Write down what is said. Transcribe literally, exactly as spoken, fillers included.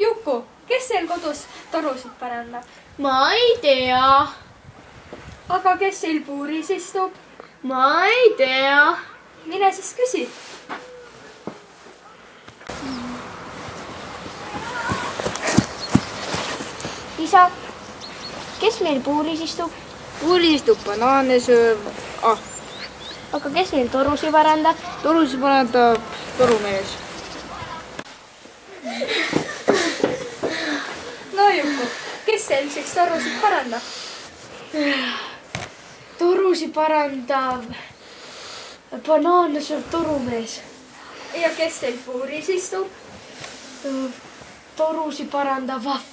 Juku, kes seal kodus torusid parandab? Ma ei tea. Aga kes seal puuris istub? Ma ei tea. Mine siis küsi. Isa, kes meil puuris istub? Puuris istub banaane sööv. Ah. Aga kes meil torusi parandab? Torusi parandab torumees. No Juku, kes selliseks torusid parandab? Torusi parandab banaane sööv torumees. Ja kes teil puuris istub? Torusi parandab vahv.